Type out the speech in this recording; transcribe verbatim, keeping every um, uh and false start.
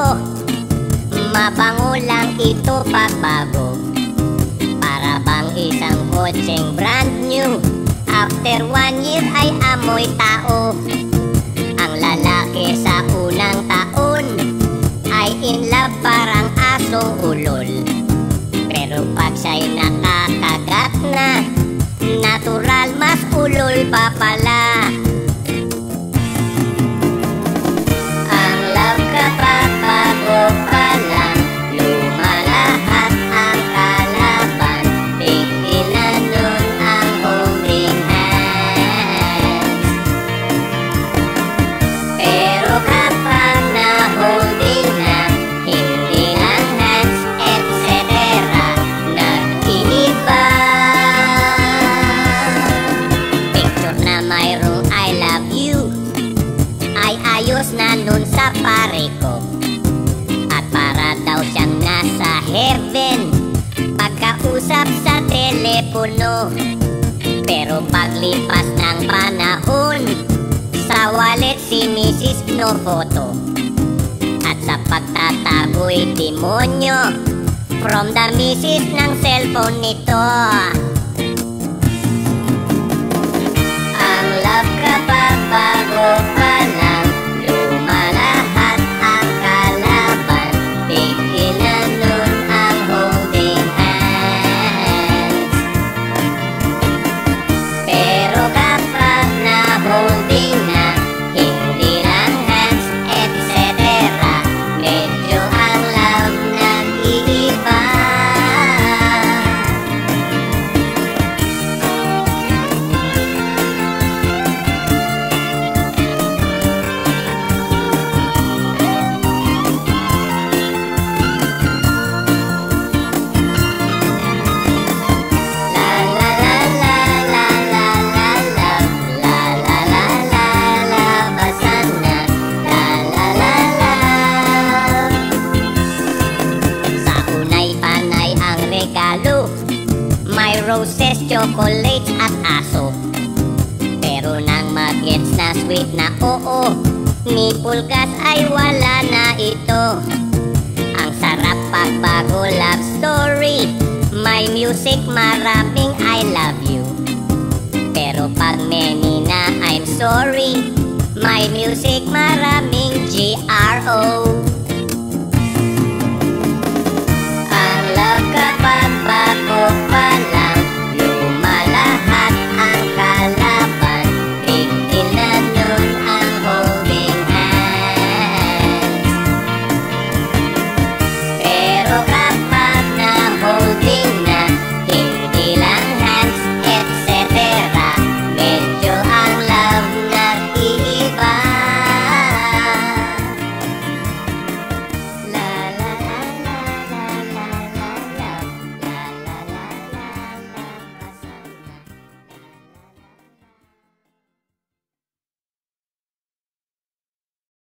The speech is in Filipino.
Mabango lang ito pagbago, para bang isang kotseng brand new. After one year ay amoy tao. Ang lalaki sa unang taon ay in love parang asong ulol. Pero pag siya'y nakakagat na, natural mas ulol pa pala. Ang love kapag bago pa lang, lumalahat ang kalaban. Bigil na nun ang holding hands. Pero kapag na-holding na, hindi lang hands, et cetera, nag-iiba. Picture na mayroong I love you ay ayos na nun sa pare ko. At para daw siyang nasa heaven pagkausap sa telepono. Pero paglipas ng panahon, sa wallet si Missus no photo. At sa pagtatago'y demonyo from the Missus ng cellphone nito. Ang love kapag bago pa lang, lumalahat ang kalaban. Bigil na nun ang holding hands. Pero kapag na-holding na, hindi lang hands, et cetera, medyo ang love nag-iiba. May roses, chocolates at aso. Pero nang mag-gets na sweet na oo, ni Pulgas ay wala na ito. Ang sarap pagbago love story, may music, maraming I love you. Pero pag many na I'm sorry, may music, maraming G R O.